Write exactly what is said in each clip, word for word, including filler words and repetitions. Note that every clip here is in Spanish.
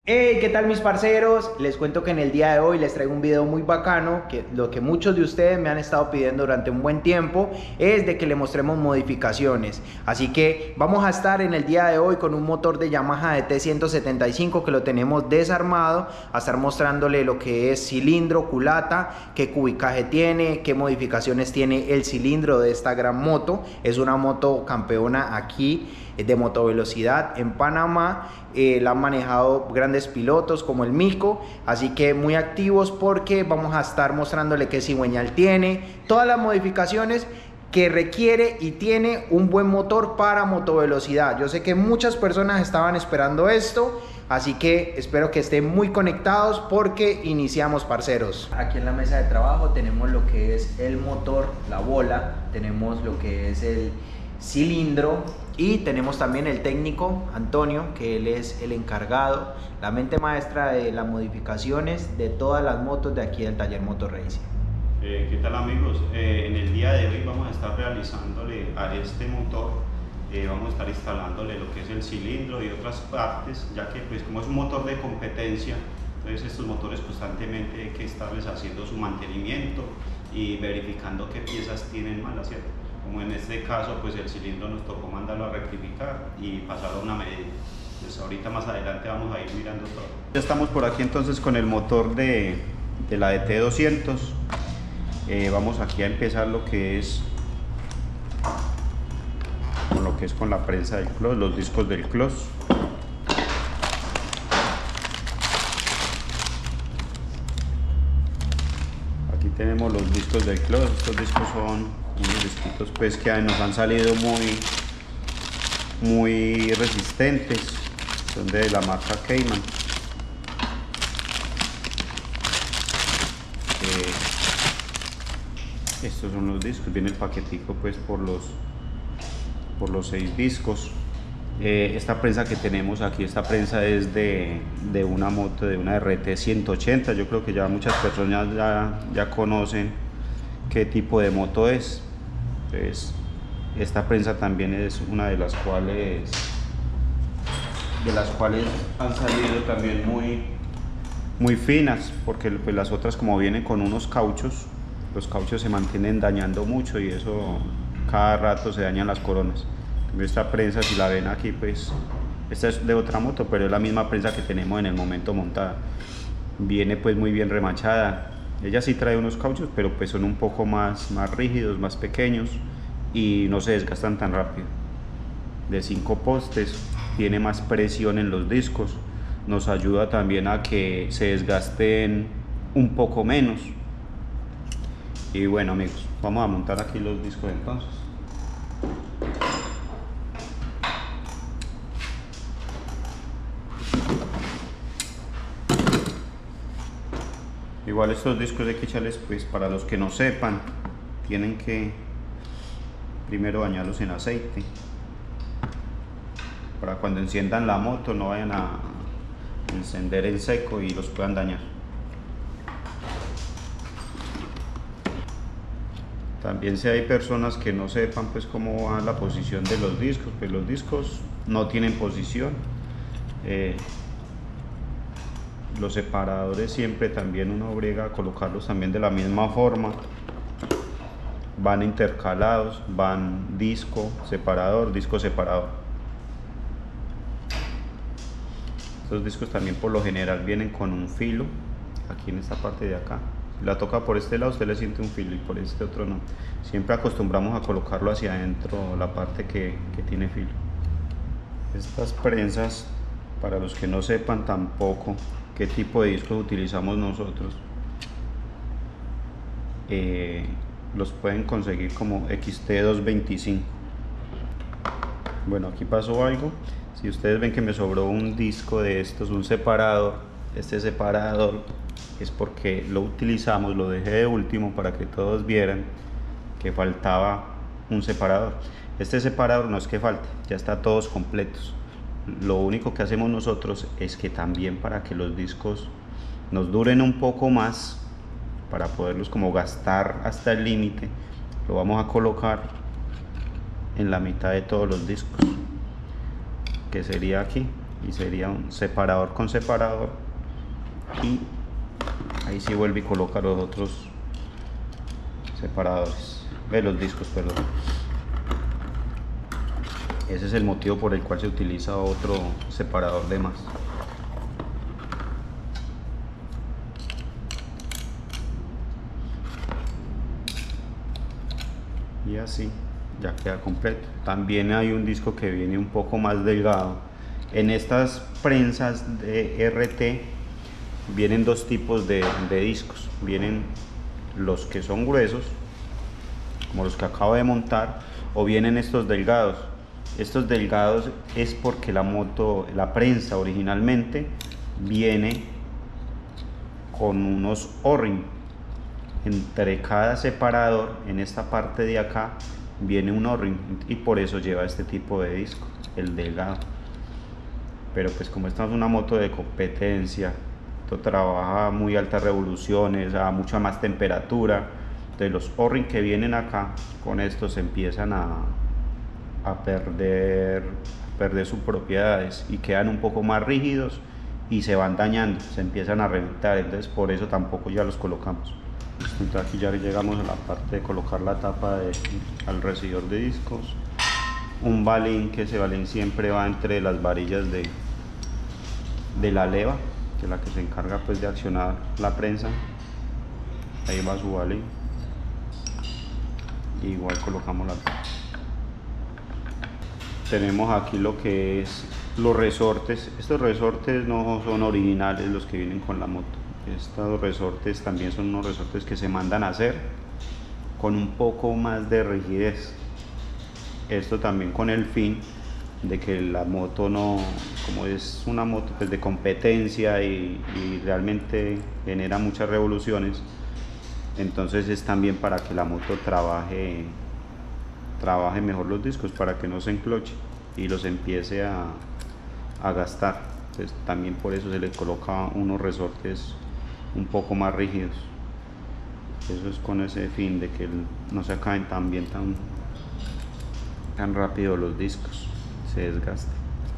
Hey, ¿qué tal mis parceros? Les cuento que en el día de hoy les traigo un video muy bacano, que lo que muchos de ustedes me han estado pidiendo durante un buen tiempo es de que le mostremos modificaciones. Así que vamos a estar en el día de hoy con un motor de Yamaha D T ciento setenta y cinco que lo tenemos desarmado, a estar mostrándole lo que es cilindro, culata, qué cubicaje tiene, qué modificaciones tiene el cilindro de esta gran moto. Es una moto campeona aquí de motovelocidad en Panamá. Eh, la han manejado grandes pilotos como el Mico, así que muy activos porque vamos a estar mostrándole qué cigüeñal tiene, todas las modificaciones que requiere y tiene un buen motor para motovelocidad. Yo sé que muchas personas estaban esperando esto, así que espero que estén muy conectados porque iniciamos, parceros. Aquí en la mesa de trabajo tenemos lo que es el motor, la bola, tenemos lo que es el cilindro y tenemos también el técnico Antonio, que él es el encargado, la mente maestra de las modificaciones de todas las motos de aquí del taller Moto Racing. Eh, ¿Qué tal, amigos? Eh, en el día de hoy vamos a estar realizándole a este motor, eh, vamos a estar instalándole lo que es el cilindro y otras partes, ya que pues como es un motor de competencia, entonces estos motores constantemente hay que estarles haciendo su mantenimiento y verificando qué piezas tienen malas, ¿cierto? Como en este caso, pues el cilindro nos tocó mandarlo a rectificar y pasarlo a una medida. Entonces ahorita más adelante vamos a ir mirando todo. Ya estamos por aquí entonces con el motor de, de la D T doscientos. Eh, vamos aquí a empezar lo que es con lo que es con la prensa del close, los discos del close. Aquí tenemos los discos del close. Estos discos son unos disquitos pues que nos han salido muy muy resistentes, son de la marca Cayman. Eh, estos son los discos, viene el paquetico pues por los por los seis discos. Eh, esta prensa que tenemos aquí, esta prensa es de, de una moto, de una R T ciento ochenta. Yo creo que ya muchas personas ya, ya conocen qué tipo de moto es. Entonces, esta prensa también es una de las cuales de las cuales han salido también muy muy finas, porque pues las otras, como vienen con unos cauchos, los cauchos se mantienen dañando mucho y eso cada rato se dañan las coronas. Esta prensa, si la ven aquí, pues esta es de otra moto, pero es la misma prensa que tenemos en el momento montada. Viene pues muy bien remachada. Ella sí trae unos cauchos, pero pues son un poco más, más rígidos, más pequeños y no se desgastan tan rápido. De cinco postes, tiene más presión en los discos, nos ayuda también a que se desgasten un poco menos. Y bueno, amigos, vamos a montar aquí los discos entonces. Igual estos discos hay que echarles, pues para los que no sepan, tienen que primero bañarlos en aceite para cuando enciendan la moto no vayan a encender en seco y los puedan dañar. También si hay personas que no sepan pues cómo va la posición de los discos, pues los discos no tienen posición. Eh, los separadores siempre también uno obliga a colocarlos también de la misma forma, van intercalados, van disco, separador, disco, separador. Estos discos también por lo general vienen con un filo aquí en esta parte de acá. Si la toca por este lado usted le siente un filo y por este otro no. Siempre acostumbramos a colocarlo hacia adentro, la parte que, que tiene filo. Estas prensas, para los que no sepan tampoco qué tipo de discos utilizamos nosotros, eh, los pueden conseguir como X T doscientos veinticinco. Bueno, aquí pasó algo. Si ustedes ven que me sobró un disco de estos, un separador, este separador es porque lo utilizamos, lo dejé de último para que todos vieran que faltaba un separador. Este separador no es que falte, ya está todos completos. Lo único que hacemos nosotros es que también, para que los discos nos duren un poco más, para poderlos como gastar hasta el límite, lo vamos a colocar en la mitad de todos los discos, que sería aquí. y sería un separador con separador, y ahí sí vuelve y coloca los otros separadores, ve los discos, perdón. Ese es el motivo por el cual se utiliza otro separador de más. Y así ya queda completo. También hay un disco que viene un poco más delgado. En estas prensas de R T vienen dos tipos de, de discos. Vienen los que son gruesos, como los que acabo de montar, o vienen estos delgados. Estos delgados es porque la moto, la prensa originalmente viene con unos O-ring. Entre cada separador, en esta parte de acá, viene un O-ring, y por eso lleva este tipo de disco, el delgado. Pero pues como esta es una moto de competencia, esto trabaja a muy altas revoluciones, a mucha más temperatura, entonces los O-ring que vienen acá, con estos se empiezan a, a perder, a perder sus propiedades y quedan un poco más rígidos y se van dañando, se empiezan a reventar, entonces por eso tampoco ya los colocamos. Entonces aquí ya llegamos a la parte de colocar la tapa de, al recibidor de discos. Un balín, que ese balín siempre va entre las varillas de, de la leva, que es la que se encarga pues de accionar la prensa. Ahí va su balín. Igual colocamos la tapa. Tenemos aquí lo que es los resortes. Estos resortes no son originales los que vienen con la moto. Estos resortes también son unos resortes que se mandan a hacer con un poco más de rigidez. Esto también con el fin de que la moto no, como es una moto pues de competencia y, y realmente genera muchas revoluciones, entonces es también para que la moto trabaje, trabaje mejor los discos, para que no se encloche y los empiece a, a gastar. Entonces también por eso se le coloca unos resortes un poco más rígidos. Eso es con ese fin de que no se acaben tan bien tan, tan rápido los discos, se desgastan.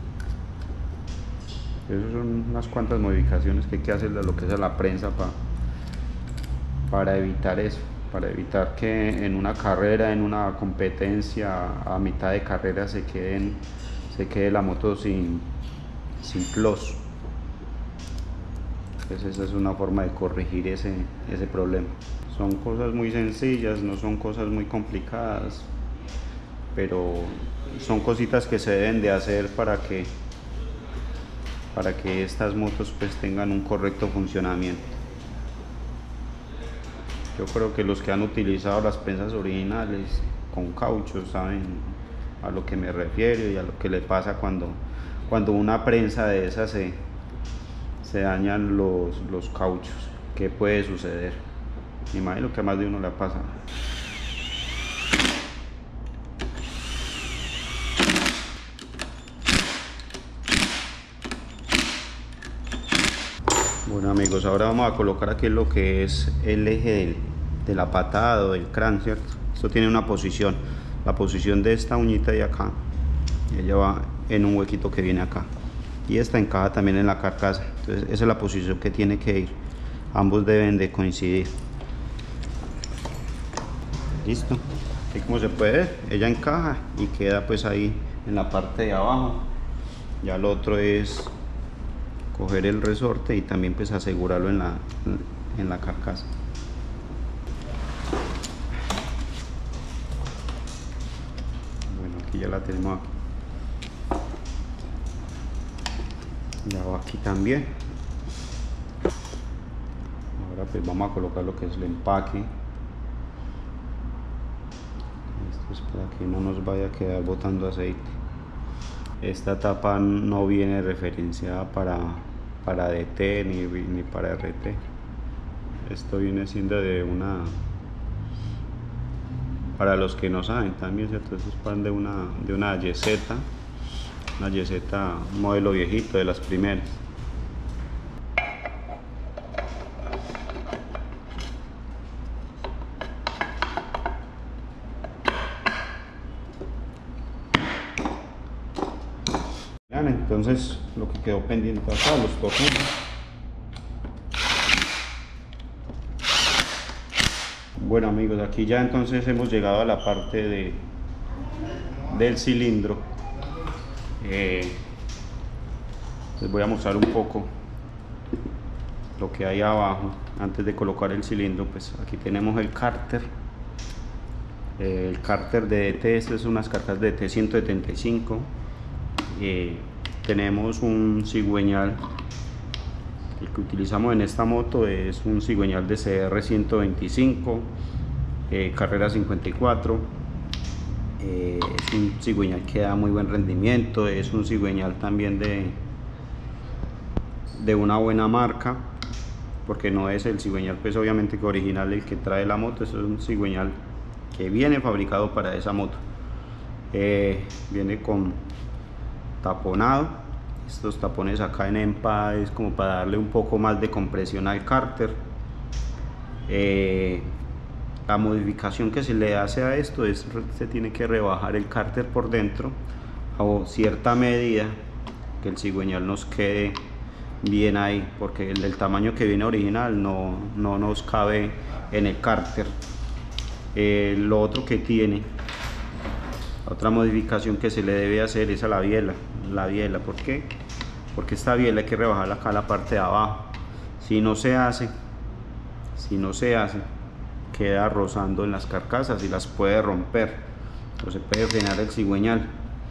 Esas son unas cuantas modificaciones que hay que hacerle a lo que es a la prensa para para evitar eso, para evitar que en una carrera, en una competencia, a mitad de carrera se queden, se quede la moto sin, sin close. Entonces esa es una forma de corregir ese, ese problema. Son cosas muy sencillas, no son cosas muy complicadas, pero son cositas que se deben de hacer para que, para que estas motos pues tengan un correcto funcionamiento. Yo creo que los que han utilizado las prensas originales con caucho saben a lo que me refiero y a lo que le pasa cuando, cuando una prensa de esas se, se dañan los, los cauchos. ¿Qué puede suceder? Me imagino que a más de uno le pasa. Bueno amigos, ahora vamos a colocar aquí lo que es el eje del, de la patada o del crank, ¿cierto? Esto tiene una posición, la posición de esta uñita de acá, ella va en un huequito que viene acá, y esta encaja también en la carcasa, entonces esa es la posición que tiene que ir, ambos deben de coincidir. Listo, así como se puede ver, ella encaja y queda pues ahí en la parte de abajo. Ya lo otro es coger el resorte y también pues asegurarlo en la, en la carcasa. Bueno, aquí ya la tenemos aquí. Ya va aquí también. Ahora pues vamos a colocar lo que es el empaque. Esto es para que no nos vaya a quedar botando aceite. Esta tapa no viene referenciada para, para D T ni, ni para R T. Esto viene siendo de una, para los que no saben también, ¿cierto? Esto es para de una, de una Y Z, una Y Z modelo viejito, de las primeras. entonces lo que quedó pendiente acá, los tornillos. Bueno amigos, aquí ya entonces hemos llegado a la parte de, del cilindro. Eh, les voy a mostrar un poco lo que hay abajo antes de colocar el cilindro. Pues aquí tenemos el cárter. Eh, el cárter de D T, estas son unas carcasas de D T ciento setenta y cinco. Eh, tenemos un cigüeñal. El que utilizamos en esta moto es un cigüeñal de C R ciento veinticinco, eh, carrera cincuenta y cuatro. Eh, es un cigüeñal que da muy buen rendimiento, es un cigüeñal también de, de una buena marca, porque no es el cigüeñal pues obviamente que original el que trae la moto. Eso es un cigüeñal que viene fabricado para esa moto. Eh, viene con taponado. Estos tapones acá en EMPA es como para darle un poco más de compresión al cárter. Eh, la modificación que se le hace a esto es se tiene que rebajar el cárter por dentro a cierta medida, que el cigüeñal nos quede bien ahí, porque el del tamaño que viene original no, no nos cabe en el cárter. Eh, lo otro que tiene, otra modificación que se le debe hacer es a la biela. La biela, ¿por qué? Porque esta biela hay que rebajarla acá a la parte de abajo. Si no se hace, si no se hace, queda rozando en las carcasas y las puede romper o se puede frenar el cigüeñal.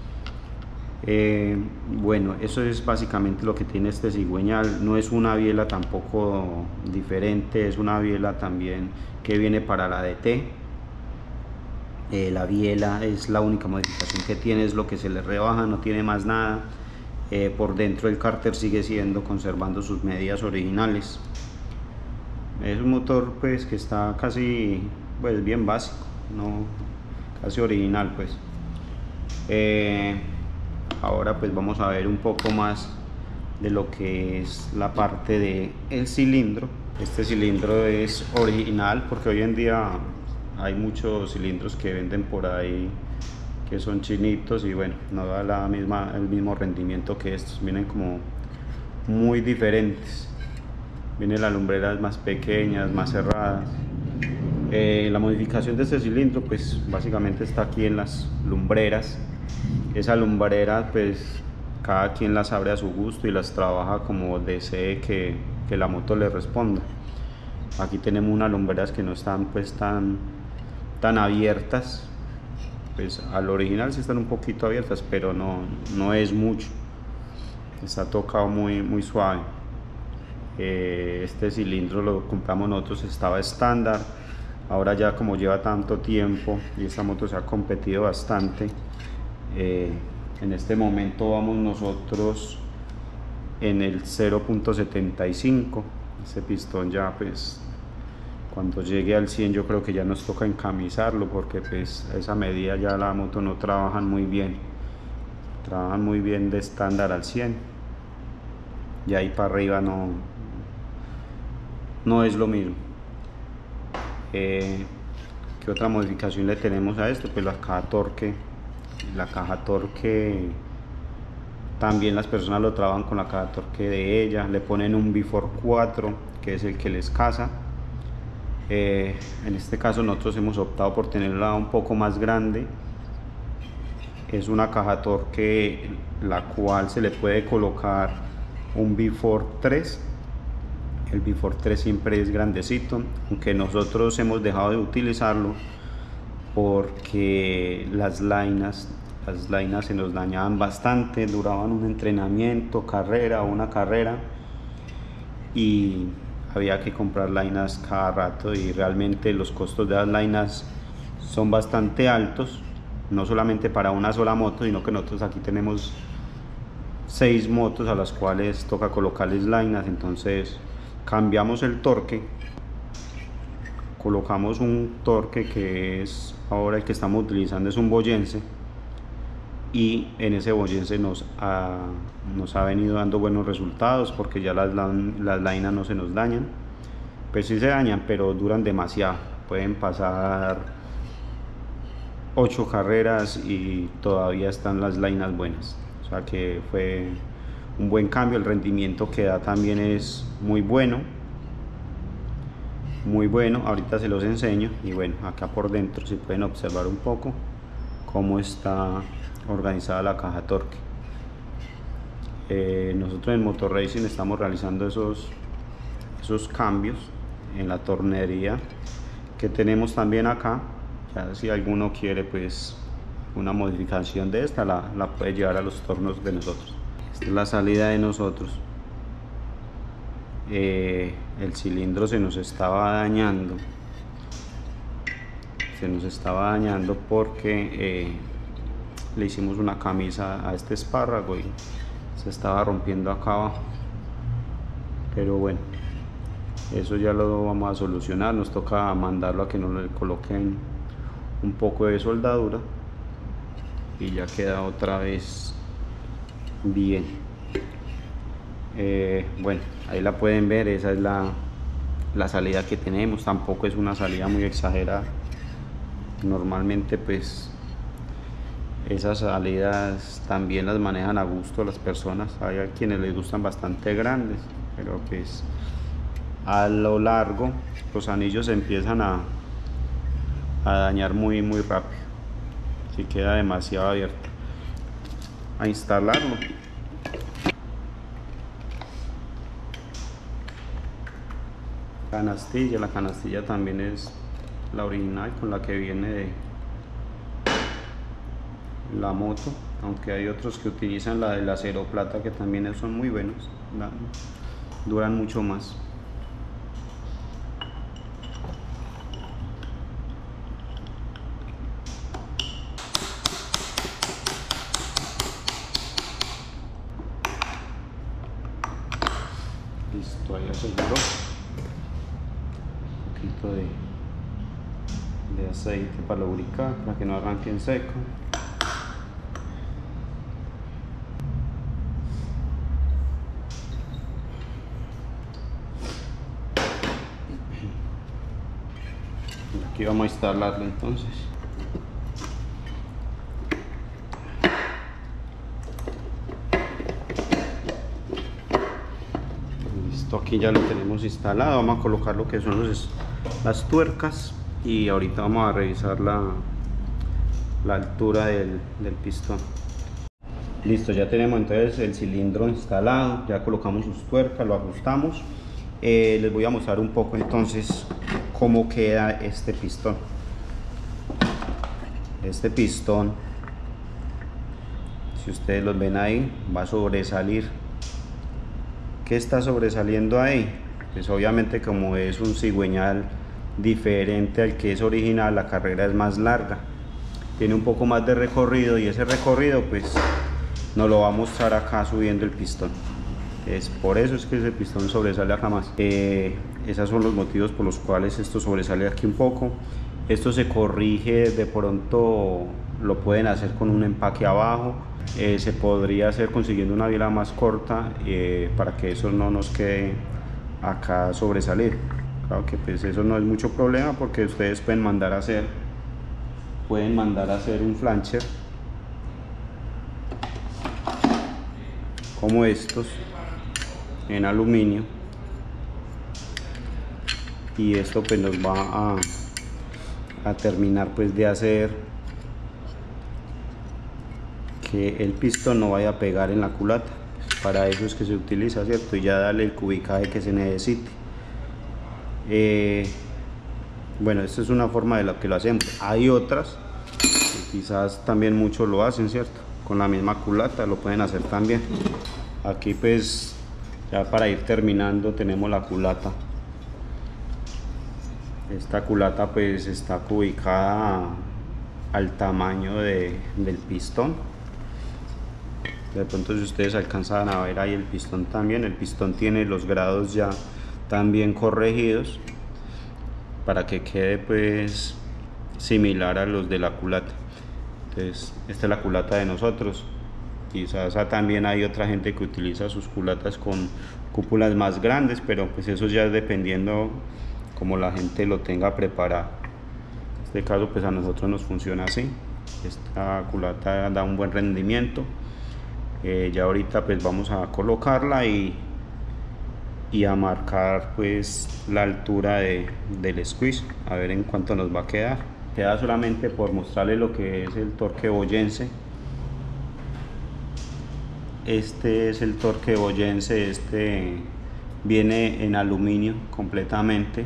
Eh, bueno, eso es básicamente lo que tiene este cigüeñal. No es una biela tampoco diferente, es una biela también que viene para la D T. Eh, la biela es la única modificación que tiene, es lo que se le rebaja, no tiene más nada. Eh, por dentro el cárter sigue siendo, conservando sus medidas originales. Es un motor pues que está casi pues bien básico, no casi original pues. Eh, ahora pues vamos a ver un poco más de lo que es la parte de el cilindro. Este cilindro es original porque hoy en día hay muchos cilindros que venden por ahí que son chinitos y bueno, no da la misma, el mismo rendimiento que estos. Vienen como muy diferentes. Vienen las lumbreras más pequeñas, más cerradas. Eh, la modificación de este cilindro pues básicamente está aquí en las lumbreras. Esa lumbrera pues cada quien las abre a su gusto y las trabaja como desee que, que la moto le responda. Aquí tenemos unas lumbreras que no están pues tan tan abiertas, pues al original sí están un poquito abiertas, pero no, no es mucho, está tocado muy, muy suave. Eh, este cilindro lo compramos nosotros, estaba estándar, ahora ya como lleva tanto tiempo y esta moto se ha competido bastante, eh, en este momento vamos nosotros en el cero punto setenta y cinco. Este pistón ya pues cuando llegue al cien yo creo que ya nos toca encamisarlo, porque pues a esa medida ya la moto no trabajan muy bien, trabajan muy bien de estándar al cien, y ahí para arriba no, no es lo mismo. Eh, ¿qué otra modificación le tenemos a esto? Pues la caja torque, la caja torque también las personas lo trabajan con la caja torque de ella, le ponen un Before cuatro que es el que les casa. Eh, en este caso nosotros hemos optado por tenerla un poco más grande. Es una caja torque la cual se le puede colocar un Before tres. El Before tres siempre es grandecito, aunque nosotros hemos dejado de utilizarlo porque las lainas las lainas se nos dañaban bastante, duraban un entrenamiento, carrera o una carrera y había que comprar lainas cada rato, y realmente los costos de las lainas son bastante altos, no solamente para una sola moto, sino que nosotros aquí tenemos seis motos a las cuales toca colocarles lainas. Entonces cambiamos el torque, colocamos un torque que es ahora el que estamos utilizando, es un boyense, y en ese boyense nos ha, nos ha venido dando buenos resultados, porque ya las, las lainas no se nos dañan, pues sí se dañan, pero duran demasiado, pueden pasar ocho carreras y todavía están las lainas buenas. O sea que fue un buen cambio, el rendimiento que da también es muy bueno, muy bueno. Ahorita se los enseño. Y bueno, acá por dentro si pueden observar un poco cómo está organizada la caja torque. Eh, nosotros en Motor Racing estamos realizando esos, esos cambios en la tornería que tenemos también acá. Ya si alguno quiere pues una modificación de esta, la, la puede llevar a los tornos de nosotros. Esta es la salida de nosotros. Eh, el cilindro se nos estaba dañando, se nos estaba dañando porque eh, le hicimos una camisa a este espárrago y se estaba rompiendo acá abajo, pero bueno, eso ya lo vamos a solucionar. Nos toca mandarlo a que nos le coloquen un poco de soldadura y ya queda otra vez bien. Eh, bueno, ahí la pueden ver, esa es la, la salida que tenemos. Tampoco es una salida muy exagerada. Normalmente pues esas salidas también las manejan a gusto las personas. Hay a quienes les gustan bastante grandes, pero pues a lo largo los anillos se empiezan a, a dañar muy muy rápido si queda demasiado abierto. A instalarlo. Canastilla, la canastilla también es la original con la que viene de la moto, aunque hay otros que utilizan la del acero plata, que también son muy buenos, la, duran mucho más. Listo, ahí aseguro un poquito de, de aceite para lubricar, para que no arranque en seco. Aquí vamos a instalarlo entonces. Listo, aquí ya lo tenemos instalado. Vamos a colocar lo que son los, las tuercas y ahorita vamos a revisar la, la altura del, del pistón. Listo, ya tenemos entonces el cilindro instalado, ya colocamos sus tuercas, lo ajustamos. Eh, les voy a mostrar un poco entonces cómo queda este pistón. Este pistón, si ustedes los ven ahí, va a sobresalir. ¿Qué está sobresaliendo ahí? Pues obviamente, como es un cigüeñal diferente al que es original, la carrera es más larga, tiene un poco más de recorrido, y ese recorrido pues nos lo va a mostrar acá subiendo el pistón. Es por eso es que ese pistón sobresale acá más. Eh, esos son los motivos por los cuales esto sobresale aquí un poco. Esto se corrige, de pronto lo pueden hacer con un empaque abajo. Eh, se podría hacer consiguiendo una biela más corta eh, para que eso no nos quede acá sobresalir. Claro que pues eso no es mucho problema, porque ustedes pueden mandar a hacer pueden mandar a hacer un flancher como estos en aluminio, y esto pues nos va a, a terminar pues de hacer que el pistón no vaya a pegar en la culata. Para eso es que se utiliza, ¿cierto? Y ya darle el cubicaje que se necesite. Eh, bueno, esta es una forma de la que lo hacemos. Hay otras que quizás también muchos lo hacen, ¿cierto? Con la misma culata lo pueden hacer también. Aquí pues ya para ir terminando tenemos la culata. Esta culata pues está ubicada al tamaño de, del pistón. De pronto, si ustedes alcanzan a ver ahí el pistón también, el pistón tiene los grados ya también corregidos para que quede pues similar a los de la culata. Entonces esta es la culata de nosotros. Quizás también hay otra gente que utiliza sus culatas con cúpulas más grandes, pero pues eso ya es dependiendo como la gente lo tenga preparado. En este caso pues a nosotros nos funciona así. Esta culata da un buen rendimiento. Eh, ya ahorita pues vamos a colocarla y, y a marcar pues la altura de, del squeeze, a ver en cuánto nos va a quedar. Queda solamente por mostrarles lo que es el torque boyense. Este es el torque boyense, este viene en aluminio completamente.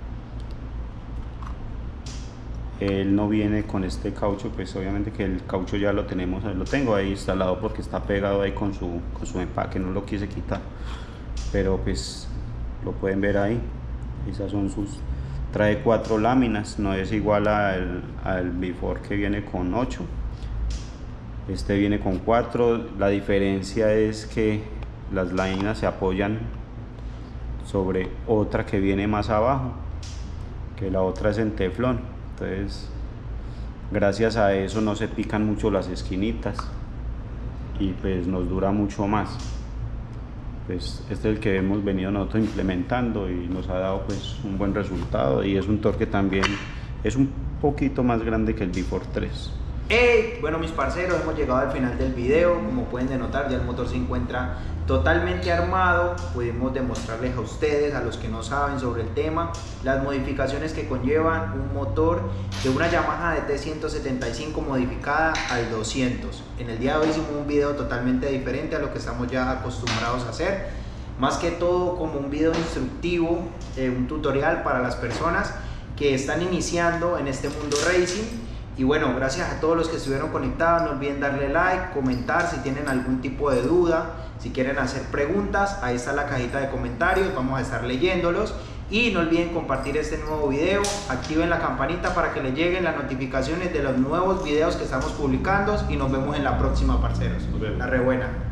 Él no viene con este caucho, pues obviamente que el caucho ya lo tenemos, lo tengo ahí instalado porque está pegado ahí con su, con su empaque, no lo quise quitar, pero pues lo pueden ver ahí. Esas son sus, trae cuatro láminas, no es igual al, al Before que viene con ocho, este viene con cuatro. La diferencia es que las láminas se apoyan sobre otra que viene más abajo, que la otra es en teflón. Entonces, gracias a eso no se pican mucho las esquinitas y pues nos dura mucho más. Pues este es el que hemos venido nosotros implementando y nos ha dado pues un buen resultado, y es un torque también, es un poquito más grande que el Before tres. Hey, bueno mis parceros, hemos llegado al final del video. Como pueden denotar, ya el motor se encuentra totalmente armado. Pudimos demostrarles a ustedes, a los que no saben sobre el tema, las modificaciones que conllevan un motor de una Yamaha D T ciento setenta y cinco modificada al doscientos. En el día de hoy hicimos un video totalmente diferente a lo que estamos ya acostumbrados a hacer, más que todo como un video instructivo, eh, un tutorial para las personas que están iniciando en este mundo racing. Y bueno, gracias a todos los que estuvieron conectados. No olviden darle like, comentar si tienen algún tipo de duda, si quieren hacer preguntas, ahí está la cajita de comentarios, vamos a estar leyéndolos. Y no olviden compartir este nuevo video, activen la campanita para que les lleguen las notificaciones de los nuevos videos que estamos publicando, y nos vemos en la próxima, parceros. La re buena.